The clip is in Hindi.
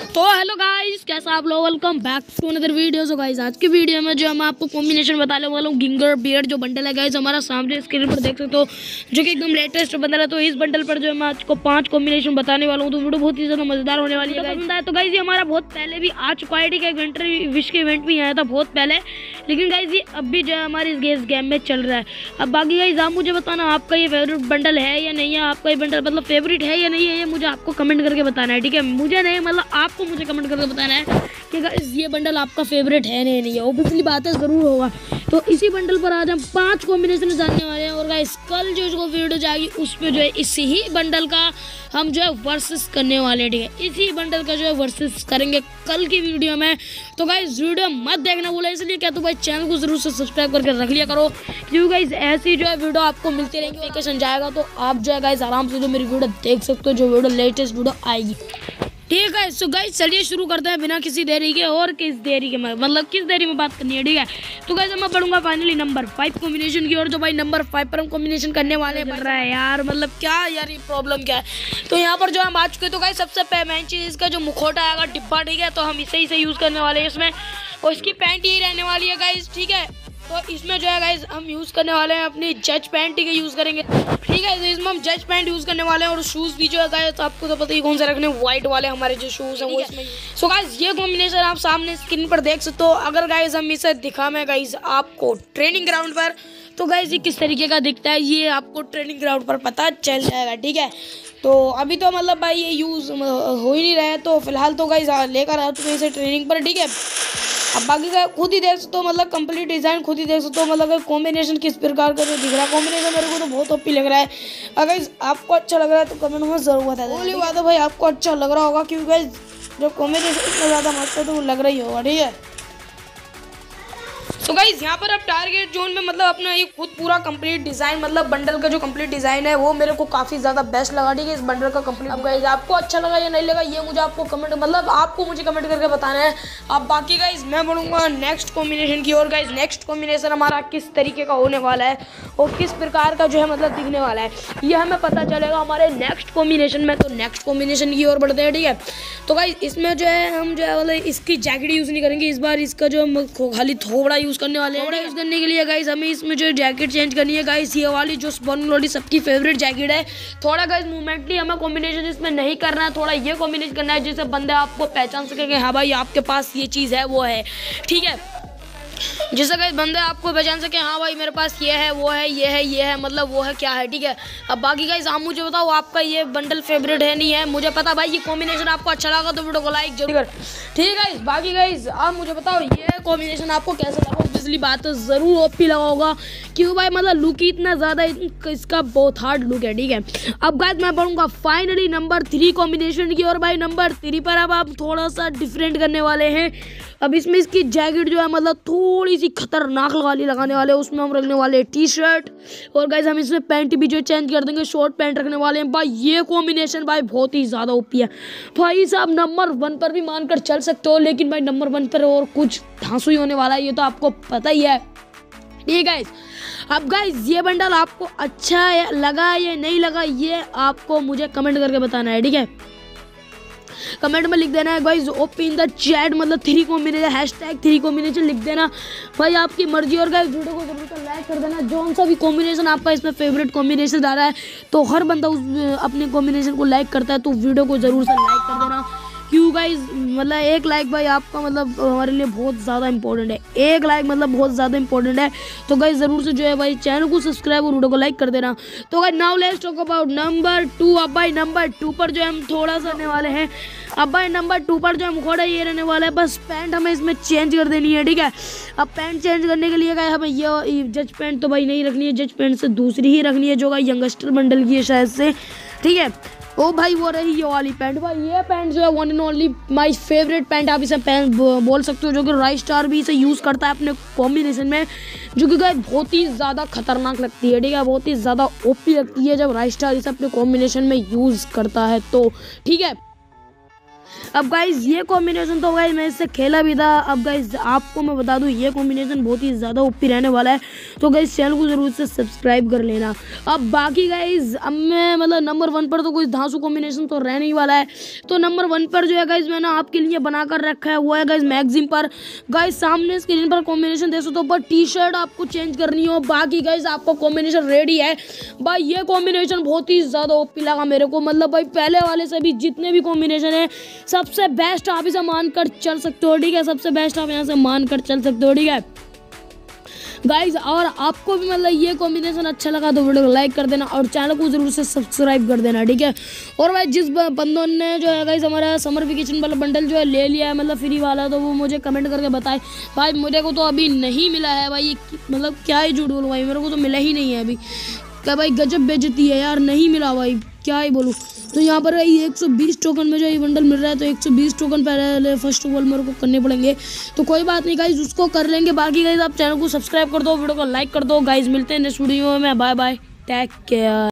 तो हेलो गाइस, कैसा आप लोग। Welcome back to another video. So guys, आज की वीडियो में जो मैं आपको कॉम्बिनेशन बताने वाला हूँ गिंगर बियर्ड जो बंडल है गाइस, हमारा सामने स्क्रीन पर देख सकते हो, जो कि एकदम लेटेस्ट बंडल है। तो इस बंडल पर जो मैं आपको 5 कॉम्बिनेशन बताने वाला हूँ, तो वीडियो बहुत ही ज्यादा मजेदार होने वाली है। तो गाइस ये हमारा बहुत पहले भी आ चुका है, ठीक है। विंटर विश के इवेंट भी आया था बहुत पहले, लेकिन गाइस ये अब भी जो है हमारे इस गेम में चल रहा है। अब बाकी गाइस आप मुझे बताना आपका ये फेवरेट बंडल है या नहीं है, आपका ये बंडल मतलब फेवरेट है या नहीं है, ये मुझे आपको कमेंट करके बताना है, ठीक है। मुझे नहीं, मतलब आपको मुझे कमेंट करके बताना है कि गाइस ये बंडल आपका फेवरेट है नहीं है। ऑब्वियसली बात है, जरूर होगा। तो इसी बंडल पर आज हम 5 कॉम्बिनेशन जानने वाले हैं, और गाइस कल जो वीडियो जाएगी उस पर जो है इसी ही बंडल का हम जो है वर्सेस करने वाले हैं, ठीक है। इसी बंडल का जो है वर्सेस करेंगे कल की वीडियो में। तो गाइस वीडियो मत देखना भूला, इसलिए क्या तो भाई चैनल को जरूर से सब्सक्राइब करके रख लिया करो, क्योंकि गाइस ऐसी जो है वीडियो आपको मिलती रहेगी। वेकेशन जाएगा तो आप जो है गाइस आराम से जो मेरी वीडियो देख सकते हो, जो वीडियो लेटेस्ट वीडियो आएगी, ठीक है। सो गाइस चलिए शुरू करते हैं बिना किसी देरी के, और किस देरी के मतलब किस देरी में बात करनी है, ठीक है। तो गाइस मैं पढ़ूंगा फाइनली नंबर 5 कॉम्बिनेशन की, और जो भाई नंबर 5 पर हम कॉम्बिनेशन करने वाले बढ़ रहा है यार, मतलब क्या यार ये प्रॉब्लम क्या है। तो यहाँ पर जो हम आ चुके हैं, तो गाइस सबसे मेन चीज़ इसका जो मुखौटा आएगा डिब्बा, ठीक है। तो हम इसे यूज़ करने वाले हैं इसमें, और इसकी पैंट यही रहने वाली है गाइस, ठीक है। तो इसमें जो है गाइस हम यूज़ करने वाले हैं अपनी जज पैंट, ठीक है, यूज़ करेंगे, ठीक है। तो इसमें हम जज पैंट यूज़ करने वाले हैं, और शूज़ भी जो है गाइस तो आपको तो पता ही कौन से रखने, वाइट वाले हमारे जो शूज़ हैं वो इसमें। सो गाइस ये कॉम्बिनेशन आप सामने स्क्रीन पर देख सकते हो। अगर गाइस हम इसे दिखाएं गाइस आपको ट्रेनिंग ग्राउंड पर, तो गाइस ये किस तरीके का दिखता है ये आपको ट्रेनिंग ग्राउंड पर पता चल जाएगा, ठीक है। तो अभी तो मतलब भाई ये यूज़ हो ही नहीं रहा है, तो फिलहाल तो गाइस लेकर आ चुके हैं इसे ट्रेनिंग पर, ठीक है। अब बाकी का खुद ही देख सकते हो, मतलब कंप्लीट डिज़ाइन खुद ही देख सकते हो, मतलब कॉम्बिनेशन किस प्रकार का जो दिख रहा है। कॉम्बिनेशन मेरे को तो बहुत ओपी लग रहा है। अगर आपको अच्छा लग रहा है तो कमेंट में ज़रूर बता देना। बोली बात है भाई, आपको अच्छा लग रहा होगा, क्योंकि जो कॉम्बिनेशन इतना ज़्यादा मस्त है तो वो लग रही होगा, ठीक है। तो गाइस यहाँ पर अब टारगेट जोन में मतलब अपना ये खुद पूरा कंप्लीट डिज़ाइन, मतलब बंडल का जो कंप्लीट डिज़ाइन है वो मेरे को काफ़ी ज़्यादा बेस्ट लगा, ठीक है, इस बंडल का कंप्लीट। अब गाइस आपको अच्छा लगा या नहीं लगा ये मुझे आपको कमेंट, मतलब आपको मुझे कमेंट करके बताना है। अब बाकी गाइस मैं बढ़ूंगा नेक्स्ट कॉम्बिनेशन की ओर। गाइस नेक्स्ट कॉम्बिनेशन हमारा किस तरीके का होने वाला है और किस प्रकार का जो है मतलब दिखने वाला है, ये हमें पता चलेगा हमारे नेक्स्ट कॉम्बिनेशन में। तो नेक्स्ट कॉम्बिनेशन की ओर बढ़ते हैं, ठीक है। तो गाइस इसमें जो है हम जो है मतलब इसकी जैकेट यूज़ नहीं करेंगे इस बार, इसका जो हम खाली थोबड़ा यूज़ करने वाले हैं। थोड़ा यूज़ करने के लिए गाइस हमें इसमें जो जैकेट चेंज करनी है गाइस, ये वाली जो स्पॉन वाली सबकी फेवरेट जैकेट है। थोड़ा गाइस मूवमेंटली हमें कॉम्बिनेशन इसमें नहीं करना है, थोड़ा ये कॉम्बिनेशन करना है जिससे बंदे आपको पहचान सके कि हाँ भाई आपके पास ये चीज़ है वो है, ठीक है। जिससे गाइस बंदे आपको पहचान सके हाँ भाई मेरे पास ये है वो है, ये है ये है, मतलब वो है क्या है, ठीक है। अब बाकी गाइस आप मुझे बताओ आपका ये बंडल फेवरेट है नहीं है। मुझे पता भाई ये कॉम्बिनेशन आपको अच्छा लगा तो वीडियो को लाइक जरूर कर, ठीक है गाइस। बाकी गाइस आप मुझे बताओ ये कॉम्बिनेशन आपको कैसा लगा। पिछली बात तो ज़रूर ओपी लगा होगा, क्यों भाई मतलब लुक ही इतना ज़्यादा इसका बहुत हार्ड लुक है, ठीक है। अब गाइस मैं पढ़ूंगा फाइनली नंबर 3 कॉम्बिनेशन की, और भाई नंबर 3 पर अब आप थोड़ा सा डिफरेंट करने वाले हैं। अब इसमें इसकी जैकेट जो है मतलब थोड़ी सी खतरनाक वाली लगाने वाले हैं, उसमें हम रखने वाले टी शर्ट, और गाइस हम इसमें पैंट भी जो चेंज कर देंगे, शॉर्ट पैंट रखने वाले हैं। भाई ये कॉम्बिनेशन भाई बहुत ही ज़्यादा ओपी है भाई साहब। नंबर 1 पर भी मानकर चल सकते हो, लेकिन भाई नंबर 1 पर और कुछ धांसू ही होने वाला है, ये तो आपको पता ही है, ठीक है। अब गाइस ये बंडल आपको अच्छा लगा या नहीं लगा ये आपको मुझे कमेंट करके बताना है, ठीक है। कमेंट में लिख देना है guys OP in the chat, मतलब 3 कॉम्बिनेशन #3 कॉम्बिनेशन लिख देना भाई, आपकी मर्जी। और गाइस वीडियो को जरूर से लाइक कर देना, जो सा भी कॉम्बिनेशन आपका इसमें फेवरेट कॉम्बिनेशन आ रहा है, तो हर बंदा उस अपने कॉम्बिनेशन को लाइक करता है, तो वीडियो को जरूर से लाइक कर देना, क्यों गाइस मतलब एक लाइक भाई आपका मतलब हमारे लिए बहुत ज़्यादा इंपॉर्टेंट है, एक लाइक मतलब बहुत ज़्यादा इंपॉर्टेंट है। तो गाइस ज़रूर से जो है भाई चैनल को सब्सक्राइब और वीडियो को लाइक कर देना। तो guys now let's talk about number 2। अब भाई नंबर 2 पर जो हम थोड़ा सा रहने वाले हैं। अब भाई नंबर 2 पर जो हम मुखौटा ये रहने वाला है, बस पैंट हमें इसमें चेंज कर देनी है, ठीक है। अब पैंट चेंज करने के लिए गाइस हमें ये जज पैंट तो भाई नहीं रखनी है, जज पैंट से दूसरी ही रखनी है जो गाइस यंगस्टर बंडल की है शायद से, ठीक है। ओ भाई वो रही ये वाली पैंट। भाई ये पैंट जो है one and only my favourite pant, आप इसे पैंट बोल सकते हो, जो कि राइस स्टार भी इसे यूज़ करता है अपने कॉम्बिनेशन में, जो कि गाइस बहुत ही ज़्यादा खतरनाक लगती है, ठीक है, बहुत ही ज़्यादा ओपी लगती है जब राइस स्टार इसे अपने कॉम्बिनेशन में यूज़ करता है, तो ठीक है। अब गाइज ये कॉम्बिनेशन तो गाइज मैं इससे खेला भी था। अब गाइज आपको मैं बता दूं ये कॉम्बिनेशन बहुत ही ज़्यादा ओपी रहने वाला है, तो गाइज चैनल को ज़रूर से सब्सक्राइब कर लेना। अब बाकी गाइज अब मैं मतलब नंबर 1 पर तो कोई धांसू कॉम्बिनेशन तो रहने ही वाला है। तो नंबर 1 पर जो है गाइज मैंने आपके लिए बना कर रखा है वो है गाइज मैगजीम पर। गाइज सामने स्क्रीन पर कॉम्बिनेशन देख सकते हो, पर टी शर्ट आपको चेंज करनी हो। बाकी गाइज आपका कॉम्बिनेशन रेडी है भाई। ये कॉम्बिनेशन बहुत ही ज़्यादा ओपी लगा मेरे को, मतलब भाई पहले वाले से भी जितने भी कॉम्बिनेशन है सबसे बेस्ट आप इसे मानकर चल सकते हो, ठीक है। सबसे बेस्ट आप यहाँ से मानकर चल सकते हो, ठीक है गाइज। और आपको भी मतलब ये कॉम्बिनेशन अच्छा लगा तो वीडियो को लाइक कर देना और चैनल को जरूर से सब्सक्राइब कर देना, ठीक है। और भाई जिस बंदों ने जो है गाइज हमारा समर वेकेशन वाला बंडल जो है ले लिया है मतलब फ्री वाला, तो वो मुझे कमेंट करके बताए भाई। मुझे को तो अभी नहीं मिला है भाई, मतलब क्या ही झूठ बोलूँ भाई, मेरे को तो मिला ही नहीं है अभी। क्या भाई गजब बेइज्जती है यार, नहीं मिला भाई, क्या ही बोलूँ। तो यहाँ पर 120 टोकन में जो ये बंडल मिल रहा है, तो 120 टोकन पहले फर्स्ट ऑफ ऑल मेरे को करने पड़ेंगे। तो कोई बात नहीं गाइज, उसको कर लेंगे। बाकी गाइज आप चैनल को सब्सक्राइब कर दो, वीडियो को लाइक कर दो। गाइज मिलते हैं नेक्स्ट वीडियो में, बाय बाय, टेक केयर।